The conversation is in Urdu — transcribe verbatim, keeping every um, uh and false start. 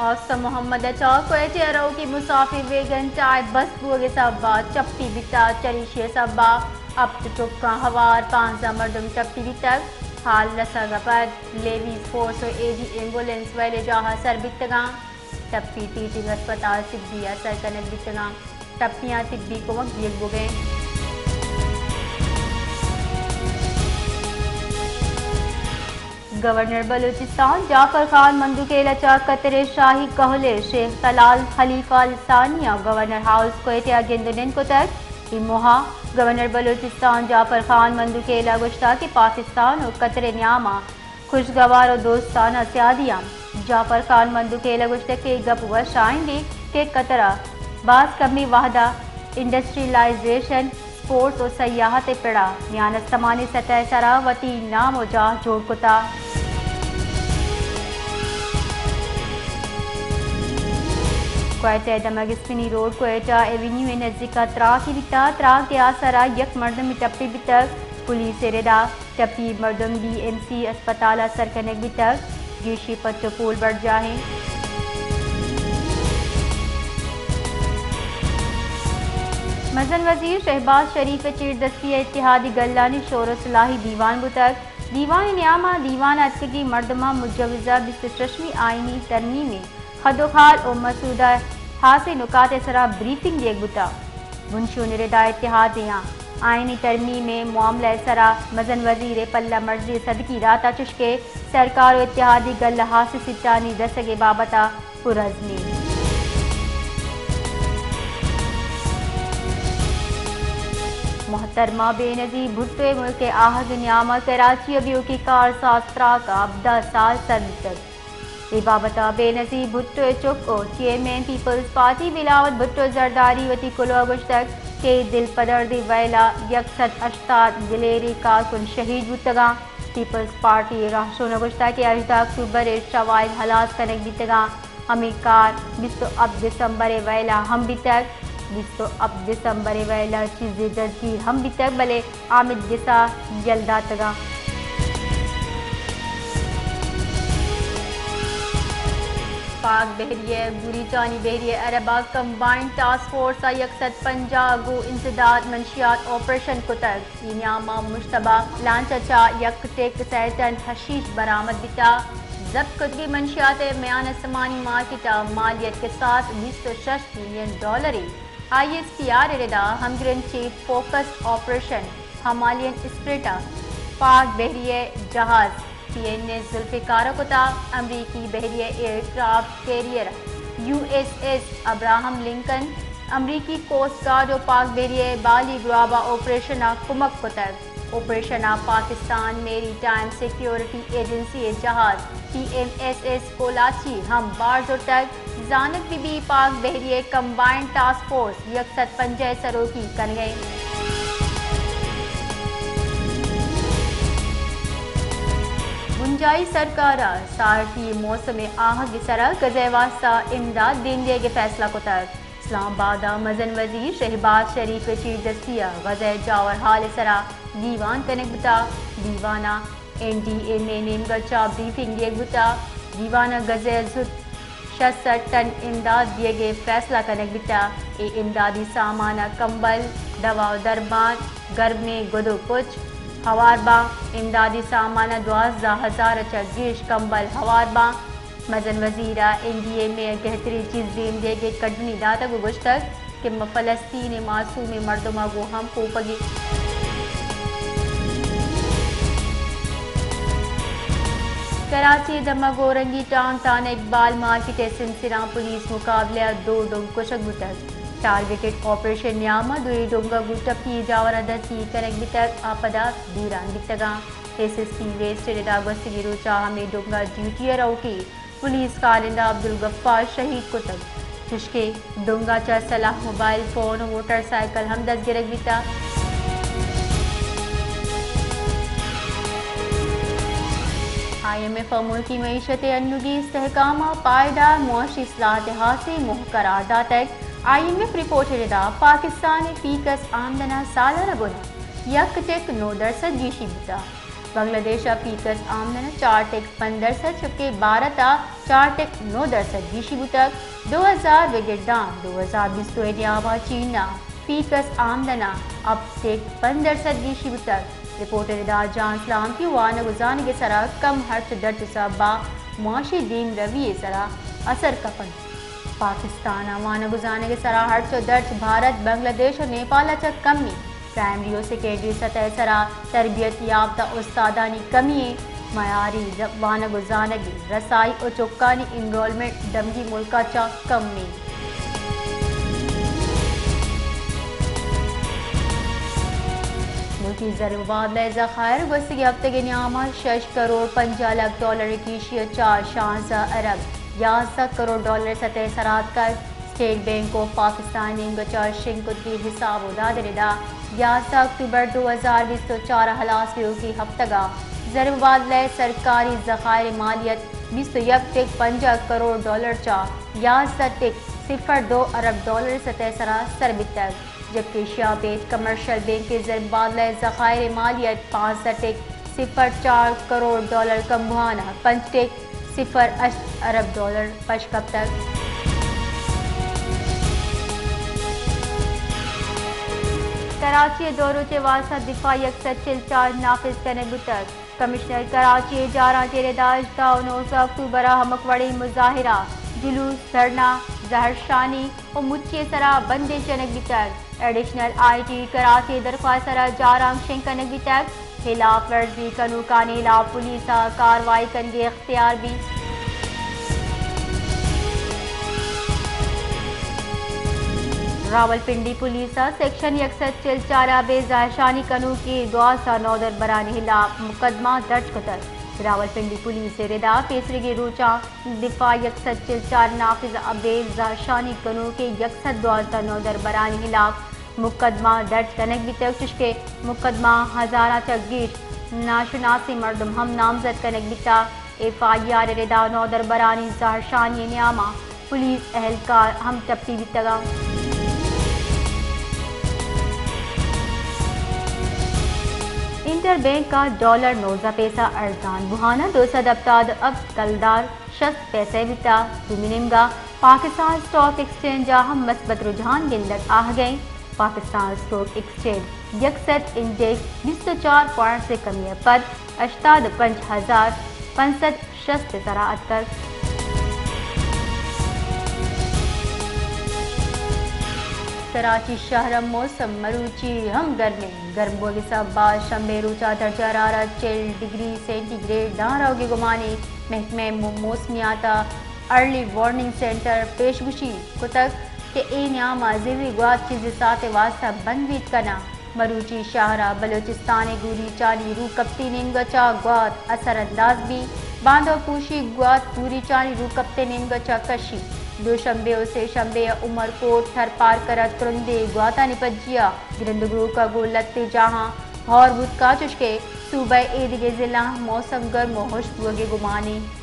حافظ محمد اچا کوئٹہ رو کی مسافر ویگن چائے بس بوگے سبا چپی بتا چریشی سبا اب چکا ہوار پانزہ مردم چپی بتک حال لسا پد لیویز فورس و اے جی ایمبولینس ویلے جاہا سر بتگاں ٹپی ٹیچنگ اسپتال طبی اثر کنک بتگاں ٹپیاں طبی کو وقت دیگ بوگیں گورنر بلوچستان جعفر خان مندوکیل اچا قطر شاہی کہلے شیخ طلال خلیفہ ثانیہ گورنر ہاؤس کوئٹہ گندنن کو تک اموہا گورنر بلوچستان جعفر خان مندوکیلا گشتہ کہ پاکستان اور قطر نیامہ خوشگوار و دوستانہ سیادیاں جعفر خان مندوکیلا گشتہ کے گپ و شائن دی کہ قطرہ بعض کمی واحدہ انڈسٹریلائزیشن سپورٹس و سیاحت پڑا نیانت سمانی سطح سرا وتی نام و جاہ جوڑ کتا کوئٹہ دمگسپنی روڈ کوئٹہ ایونیو نزدیک تراک کی بتا تراک کے آسرا یک مردم ٹپی بتک پولیس ردا ٹپی مردم بی ایم سی اسپتال سرکنک بتک گیشی پتو پول بڑھ جاہیں مزن وزیر شہباز شریف چیر دستی اتحادی گلانی شور و صلاحی دیوان بتک دیوان نیامہ دیوان اتکی مردمہ مجوزہ بستشمی آئینی ترمیم خدوخال و مسودہ حاصل نکات سرا بریفنگ دیگ بتا بنشون ردا اتحادیاں آئینی ترمیم معاملہ سرا مزن وزیر پلہ مرضی صدقی راتا چشکے سرکار و اتحادی گل حاصل سچانی دسگے بابتا پرعزمی محترمہ بے نظیر بھٹو ملک آہد نیامہ کراچی ابیو کی کار ساز تراک ابدا سال سر تک بابتا بے نظیر بھٹو چکو چیئرمین پیپلز پارٹی بلاوت بھٹو زرداری وتی کلو اگشتک کے دل پدردی ویلا یکسد اشتاد دلیری کارکن شہید بتگاں پیپلز پارٹی راہشون اگشتہ کے اجدہ اکتوبر شوائد ہلاس کنک بتگاں ہمیں کار بیستو اب دسمبر ویلا ہم بتک بیستو اب دسمبر ویلا چیزیں دزگیر ہم بتک بلے آمد گسا یلدا تگا پاک بحریہ بوری چانی بحریہ عربہ کمبائنڈ ٹاسک فورس یکسد پنجا گو انسداد منشیات آپریشن کتگ نیامہ مشتبہ لانچچا یک ٹیک سیٹن حشیش برآمد بتا ضبط کتگی منشیات میان سمانی مارکیٹا مالیت کے ساتھ بیس سو شش ملین ڈالری آئی ایس پی آر ردا ہمگرن چیف فوکس آپریشن ہمالین اسپریٹا پاک بحریہ جہاز پی این ایس ذوالفقار کتا امریکی بحریہ aircraft carrier U S S Abraham Lincoln امریکی کوسٹ گارڈ و پاک بحریہ بالی گرابا آپریشن کمک کتگ operation Pakistan maritime security agency جہاز P M S S Kolachi ہم بارزو تک زانک بی بی پاک بحریہ کمبائنڈ ٹاسک فورس یکسد پنجہ سروکی کن گئے گنجائی سرکارہ سارٹی موسم آہگ سرا گزے واسطہ امداد دین دے گے فیصلہ کو تک اسلام آباد مزن وزیر شہباز شریف چیر دستیہ غزہ جاور حال سرا دیوان کنک بتا دیوانہ این ڈی اے میں نیم گرچا بریفنگ دیگ بتا دیوانہ گزے زد شسٹھ ٹن امداد دیے گے فیصلہ کنک بتا اے امدادی سامانہ کمبل دوا و دربان گرم میں گدو کچھ ہواربا امدادی سامانہ دوازدہ ہزار چگیش کمبل ہواربا مزن وزیرہ این ڈی اے میں گہتری چیز دیم دے گے کڈنی داتا کو گشتک کہ فلسطین معصوم مردمہ کو ہم کوپگی کراچی دمہ گورنگی ٹاؤن تان اقبال مارکیٹ سنسرا پولیس مقابلہ دو ڈونگ کشک بتک ٹارگیٹڈ آپریشن نیامہ دوری ڈونگا گوٹپی جاورہ دسی کنک بتک آپدا دیران بتگاں ایس ایس پی ویسٹ ردا گستگی روچا ہمیں ڈونگا ڈیوٹی روکی پولیس کارندہ عبدالغفار شہید کتب چشکے ڈونگا چا صلاح موبائل فون موٹر سائیکل ہم دس گرک بتا آئی ایم ایف ملکی معیشت انوگی استحکام پائیدار معاشی اصلاحات حاصل محکرار داتک آئی ایم ایف رپورٹ ردا پاکستان فی کس آمدنہ سالانہ گنا یک ٹیک نو درصد گیشی بتا بنگلہ دیش پیکس آمدن چار ٹیک پن درصد جبکہ بھارت چار ٹیک نو درصد گیشی بوتک دو ہزار وگردان دو ہزار بیس تو نیابا چین پیکس آمدنا اب ٹیک پن درصد گیشی بوتک رپورٹر ادا جان سلام کی وان گزان کے سرا کم ہرچ درج سبا معاشی دین روی سرا اثر کپن پاکستان وان گزانے کے سرا ہرچ درج بھارت بنگلہ دیش اور نیپال چک کمی پرائمری اور سیکنڈری سطح سرا تربیت یافتہ استادانی کمی معیاری وان گزانگی رسائی اور چکانی انرولمنٹ دمگی ملکہ چا کمی ملکی زر مبادلہ ذخائر گزشتہ ہفتے کے نیامہ شش کروڑ پنجا لاکھ ڈالر کی اشیاء چار شانزہ ارب یازدہ کروڑ ڈالر سطح سرات کا اسٹیٹ بینک آف پاکستان نے گچا شنکت کی حساب ادا دردا یازدہ اکتوبر دو ہزار بیس تو چار ہلاسیوں کی ہفتگا زر مبادلہ سرکاری ذخائر مالیت بیس تو یک ٹک پنجا کروڑ ڈالر چا یازدہ ٹک صفر دو ارب ڈالر سطح سرا سربت تک جبکہ شاپیت کمرشل بینک کے زر مبادلہ ذخائر مالیت پانچ ٹک صفر چار کروڑ ڈالر کم بہانا پنچ ٹک صفر اشت ارب ڈالر پشکب تک کراچی دوروچے واسطہ دفاعی اکثر چل چارج نافذ کرنے بتک کمشنر کراچی جارہ تیرے داعش کا انوز اکتوبر ہمکوڑی مظاہرہ جلوس دھرنا زہر شانی اور مچے سرا بندے چنک بتک ایڈیشنل آئی ٹی کراچی درخواست سرا جارانگ شنکنک بتک خلاف ورزی کنو کانی لا پولیسا کاروائی کنگے اختیار بھی راول پنڈی پولیسا سیکشن یکسٹھ چل چارہ بے زائشانی کنو کی دعا سا نودر برانی خلاف مقدمہ درج کتر راول پنڈی پولیس ردا پیسرگی روچا دفاع یکسٹھ چل چار نافذ بے زائشانی کنو کے یکسٹھ دعا سا نودر برانی خلاف مقدمہ درج کنک بھی تک چشکے مقدمہ ہزارہ چگیر ناشناسی مردم ہم نامزد کنک بیتا ایف آئی آر ردا نودر برانی زہرشانی نیامہ پولیس اہلکار ہم ٹپی بیتگا انٹر بینک کا ڈالر نوزہ پیسہ ارزان بہانا دو سد ابتاد اب کلدار شست پیسے بیتا دومینمگا پاکستان سٹاک ایکسچینج ہم مثبت رجحان گندک آہ گئیں پاکستان سٹاک ایکسچینج یکسٹھ انڈیکس بیس سو چار پوائنٹ سے کمی پد اشتاد پنچ ہزار پنسٹھ شست سراعت کر کراچی شہر موسم مروچی ہم گرمی گرم بوگی سب بعد شنبے روچا درجہ حرارت چل ڈگری سینٹی گریڈ دہراؤ کی گمانی محکمہ موسمیات ارلی وارننگ سینٹر پیشگوشی کتک کہ اے نیامہ زیوی گوات چیز ساتھ واسطہ بندویت کنا مروچی شہرہ بلوچستان گوری چانی رو کپتی نمگچا گوات اثر انداز بھی باندھو پوشی گوات پوری چانی رو کپتے نمگچا کشی دو شنبے سے شنبے عمر کوٹ تھر پار کرت کرندے گواتا نپجیا گرندگرو کا گول لتے جہاں اور بود کا چشکے صوبہ ایدگے ضلع موسم گرم و خشک ہوگے گمانی